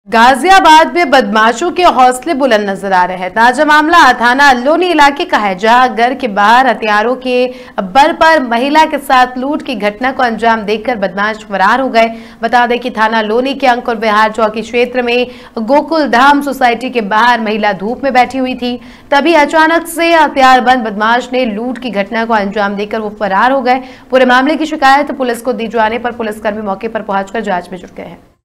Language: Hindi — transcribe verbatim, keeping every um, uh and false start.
गाजियाबाद में बदमाशों के हौसले बुलंद नजर आ रहे हैं। ताजा मामला थाना लोनी इलाके का है, जहां घर के बाहर हथियारों के बल पर महिला के साथ लूट की घटना को अंजाम देकर बदमाश फरार हो गए। बता दें कि थाना लोनी के अंकुर विहार चौकी क्षेत्र में गोकुल धाम सोसाइटी के बाहर महिला धूप में बैठी हुई थी। तभी अचानक से हथियारबंद बदमाश ने लूट की घटना को अंजाम देकर वो फरार हो गए। पूरे मामले की शिकायत पुलिस को दी जाने पर पुलिसकर्मी मौके पर पहुंचकर जांच में जुट गए हैं।